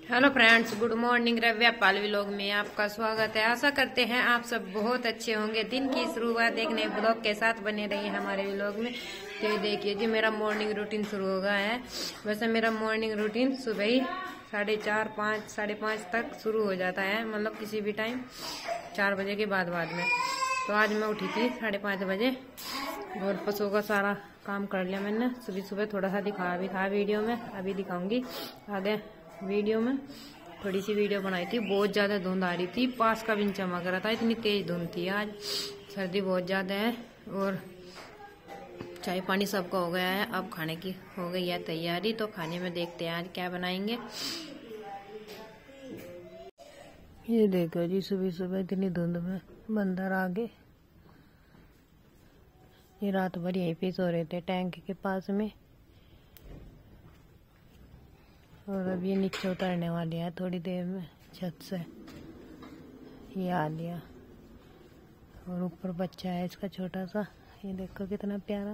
Hello friends, good morning. रव्या पाल vlog में आपका स्वागत है। आशा करते हैं आप सब बहुत अच्छे होंगे। दिन की शुरुआत देखने ब्लॉग के साथ बने रहिए हमारे व्लॉग में। तो ये देखिए जी, मेरा मॉर्निंग रूटीन शुरू हो गया है। वैसे मेरा मॉर्निंग रूटीन सुबह ही 4:30 5:30 तक शुरू हो जाता है, मतलब किसी भी टाइम 4 बजे के बाद में। तो आज मैं उठी थी 5:30 बजे और पशुओं का सारा काम कर लिया मैंने। सुबह सुबह थोड़ा सा दिखाया वीडियो में, अभी दिखाऊंगी आगे। वीडियो में थोड़ी सी वीडियो बनाई थी। बहुत ज्यादा धुंध आ रही थी, पास का भी चमक रहा था, इतनी तेज धुंध थी। आज सर्दी बहुत ज्यादा है और चाय पानी सबका हो गया है। अब खाने की हो गई है तैयारी, तो खाने में देखते हैं आज क्या बनाएंगे। ये देखो जी, सुबह सुबह इतनी धुंध में बंदर आ गए। ये रात भर यहीं पे सो रहे थे टैंक के पास में, और अब ये नीचे उतरने वाले हैं थोड़ी देर में छत से। ये आ लिया और ऊपर बच्चा है इसका छोटा सा, ये देखो कितना प्यारा।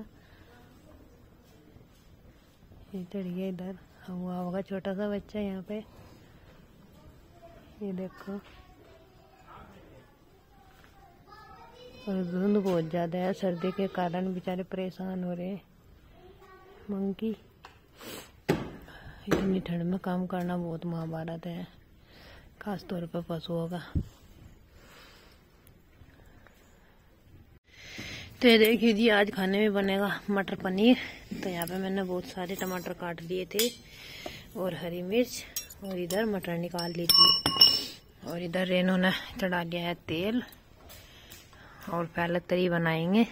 ये चढ़िए इधर, हुआ होगा छोटा सा बच्चा यहाँ पे। ये देखो, और धुंध बहुत ज्यादा है सर्दी के कारण, बेचारे परेशान हो रहे हैं मंकी। इतनी ठंड में काम करना बहुत महाभारत है, खास तौर पर पशुओं का। तो ये देखिए जी, आज खाने में बनेगा मटर पनीर। तो यहाँ पे मैंने बहुत सारे टमाटर काट लिए थे और हरी मिर्च, और इधर मटर निकाल ली थी। और इधर रेनू ने चढ़ा लिया है तेल, और पहले तरी बनाएंगे।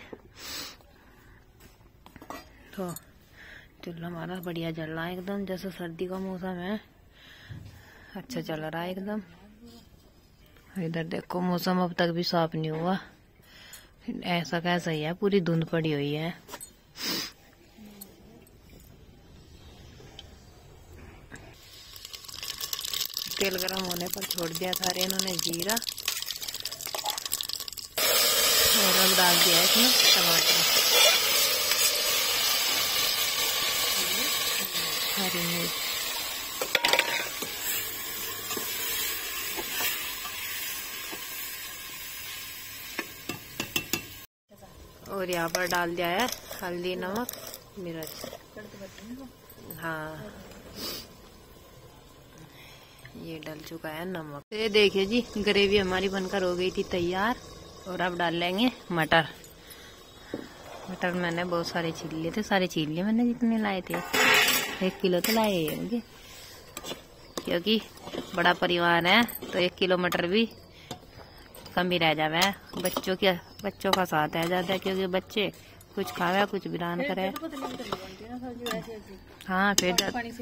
तो चूल्हा हमारा बढ़िया जल रहा है एकदम, जैसे सर्दी का मौसम है, अच्छा चल रहा है एकदम। इधर देखो, मौसम अब तक भी साफ नहीं हुआ, ऐसा कैसा ही है, पूरी धुंध पड़ी हुई है। तेल गरम होने पर छोड़ दिया था इन्होंने जीरा, और अब डाल दिया है इसमें टमाटर, हरी मिर्च, और यहाँ पर डाल दिया है हल्दी, नमक, मिर्च। हाँ, ये डल चुका है नमक। ये देखिए जी, ग्रेवी हमारी बनकर हो गई थी तैयार। और अब डाल लेंगे मटर। मटर मैंने बहुत सारे छील लिए थे, सारे छील लिए मैंने जितने लाए थे। 1 किलो तो लाए होंगे, क्योंकि बड़ा परिवार है तो 1 किलो मटर भी कम ही रह जावे। बच्चों का साथ है ज्यादा, क्योंकि बच्चे कुछ खावे कुछ बिरान करे। हाँ, फिर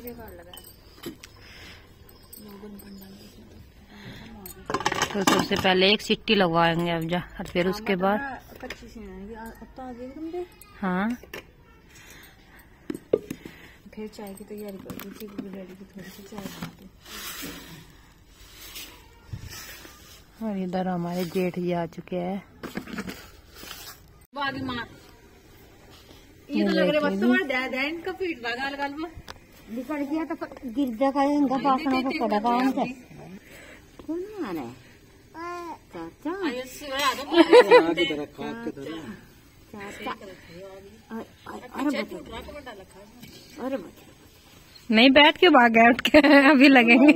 तो सबसे पहले एक सीटी लगवाएंगे अब जा, और फिर उसके बाद हाँ फिर चाय की तैयारी कर दी थी, डैडी की थोड़ी सी चाय बनाते। और इधर हमारे जेठ जी आ चुके हैं। बागी मार ये तो लग रहा है बस दे दे इनका पीठ बागाल गाल में निकल गया तो गिर जाएगा इनका पाखना को पड़ा काम से। कौन आ रहा है? चाचा आयो सिवाय आ दो आगे तरह खाक के तरह चाचा। अरे नहीं, बैठ के भाग गए उठ के, अभी लगेंगे।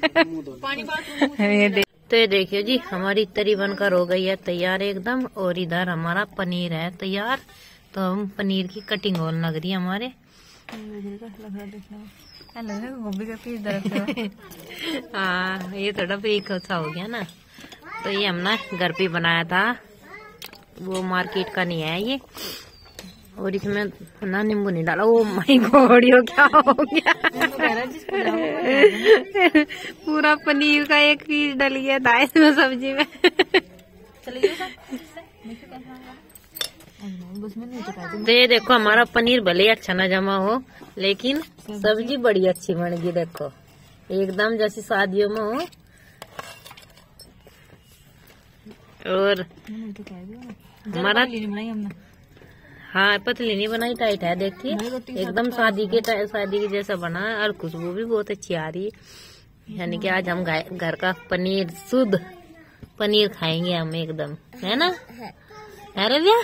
तो ये देखिए जी, हमारी तरी बनकर हो गई है तैयार एकदम। और इधर हमारा पनीर है तैयार। तो हम पनीर की कटिंग होने लग रही है हमारे। गोभी का पीस हाँ, ये थोड़ा ब्रेक सा हो गया ना। तो ये हमने घर पे बनाया था, वो मार्केट का नहीं है ये। और इसमें ना नींबू नहीं डाला। ओ माय गॉड, ये क्या हो गया? पूरा पनीर का एक पीस डल गया था इसमें सब्जी में। तो ये देखो, हमारा पनीर भले ही अच्छा ना जमा हो, लेकिन सब्जी बड़ी अच्छी बन गई। देखो, एकदम जैसी शादियों में हो। और हमारा हाँ, पतली नहीं बनाई, टाइट है। देखिए एकदम शादी के जैसा बना है, और खुशबू भी बहुत अच्छी आ रही है। यानी कि आज हम घर का पनीर, शुद्ध पनीर खाएंगे हम एकदम, है ना? है रविया?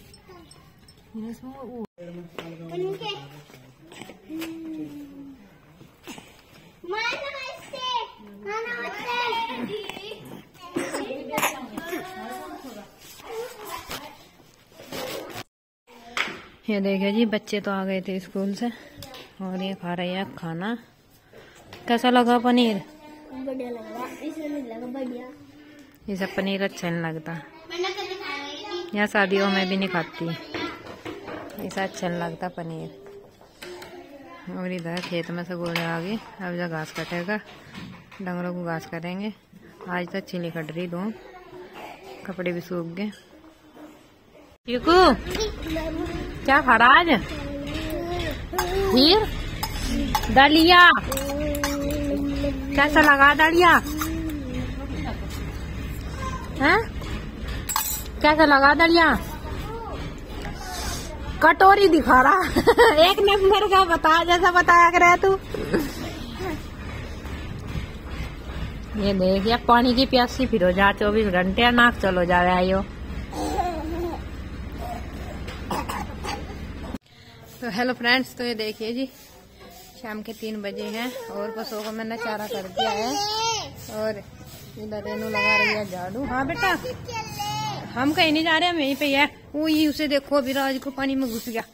ये देखिए जी, बच्चे तो आ गए थे स्कूल से और ये खा रहे हैं खाना। कैसा लगा पनीर? बढ़िया लगा, इसे नहीं लगा बढ़िया। ये सब पनीर अच्छा नहीं लगता, यहाँ शादियों में भी नहीं खाती, ऐसा अच्छा नहीं लगता पनीर। और इधर खेत में से घोड़े आ गए, अब जो घास कटेगा, डंगरों को घास करेंगे। आज तक छिली कट रही, दो कपड़े भी सूख गए। चीकू क्या खा रहा आज? खीर, दलिया। कैसा लगा दलिया? हैं? कैसा लगा दलिया? कटोरी दिखा रहा एक नंबर का, बता जैसा बताया करे तू। ये देख, या पानी की प्यासी फिर हो जा 24 घंटे, नाक चलो जा रहा है। तो हेलो फ्रेंड्स, तो ये देखिए जी, शाम के 3 बजे हैं और पशुओं को मैंने चारा कर दिया है और इधर रेनू लगा रही है झाड़ू। हाँ बेटा, हम कहीं नहीं जा रहे, हम यहीं पे है। वो ये उसे देखो, अभी राज को पानी में घुस गया।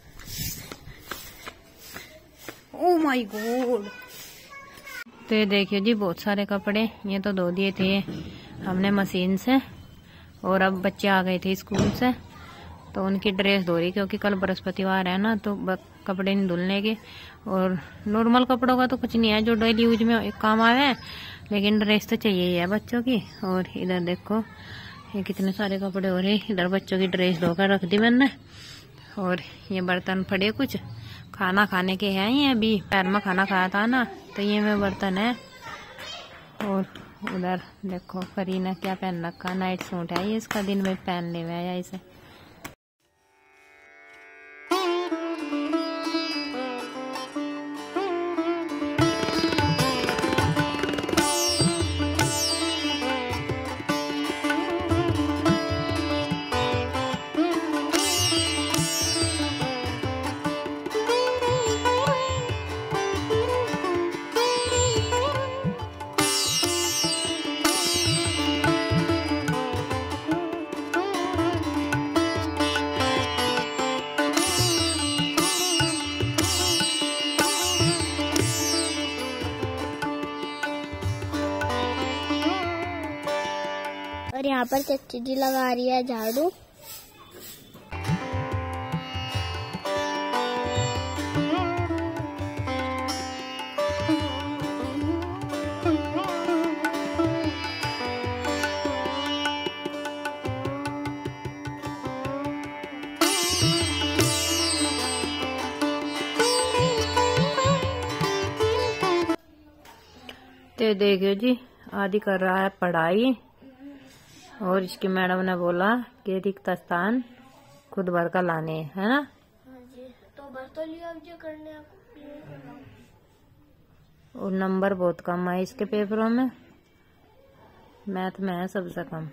Oh my god. तो ये देखिए जी, बहुत सारे कपड़े ये तो धो दिए थे हमने मशीन से, और अब बच्चे आ गए थे स्कूल से तो उनकी ड्रेस धो रही, क्योंकि कल बृहस्पतिवार है ना, तो कपड़े नहीं धुलने के। और नॉर्मल कपड़ों का तो कुछ नहीं है जो डेली यूज में काम आवे, लेकिन ड्रेस तो चाहिए ही है बच्चों की। और इधर देखो ये कितने सारे कपड़े हो रहे, इधर बच्चों की ड्रेस धोकर रख दी मैंने। और ये बर्तन पड़े, कुछ खाना खाने के हैं, ये अभी पैर में खाना खाया था ना, तो ये में बर्तन है। और उधर देखो परी ने क्या पहन रखा, नाइट सूट है ये इसका, दिन में पहन ले हुआ है इसे। और यहाँ पर चच्ची जी लगा रही है झाड़ू। तो देखियो जी, आदि कर रहा है पढ़ाई, और इसकी मैडम ने बोला कि रिक्त स्थान खुद भर कर लाने, है ना? तो भर तो लिया करने। और नंबर बहुत कम आए इसके पेपरों में, मैथ में है सबसे कम।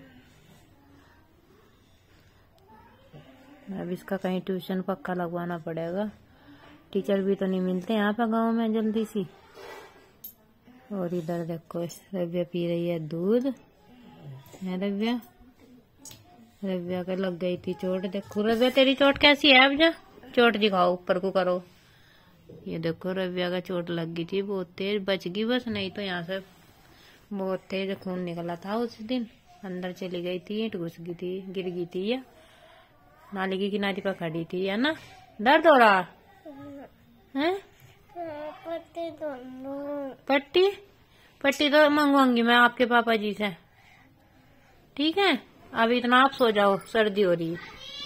अब इसका कहीं ट्यूशन पक्का लगवाना पड़ेगा, टीचर भी तो नहीं मिलते यहाँ पे गांव में जल्दी सी। और इधर देखो रव्या पी रही है दूध, है रव्या? रव्या के लग गई थी चोट, देखो रव्या तेरी चोट कैसी है? अब जा चोट दिखाओ, ऊपर को करो। ये देखो रव्या का चोट लग गई थी, बहुत तेज, बच गई बस, नहीं तो यहाँ से बहुत तेज खून निकला था उस दिन। अंदर चली गई थी, ईंट घुस गई थी, गिर गई थी, या नाली की किनारे पर खड़ी थी, है ना? दर्द हो रहा है? पट्टी पट्टी तो मंगवाऊंगी मैं आपके पापा जी से, ठीक है? अभी इतना आप सो जाओ, सर्दी हो रही है।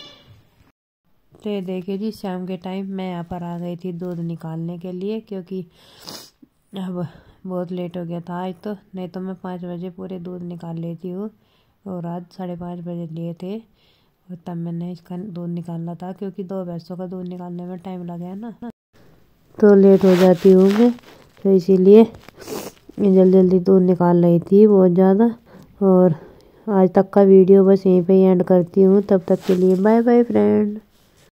तो ये देखिए जी, शाम के टाइम मैं यहाँ पर आ गई थी दूध निकालने के लिए, क्योंकि अब बहुत लेट हो गया था आज तो, नहीं तो मैं 5 बजे पूरे दूध निकाल लेती हूँ, और आज 5:30 बजे लिए थे, और तब मैंने इसका दूध निकाला था, क्योंकि 2 भैंसों का दूध निकालने में टाइम लगा है ना, तो लेट हो जाती हूँ मैं, तो इसीलिए जल्दी जल्दी दूध निकाल रही थी बहुत ज़्यादा। और आज तक का वीडियो बस यहीं पे एंड करती हूँ। तब तक के लिए बाय बाय फ्रेंड।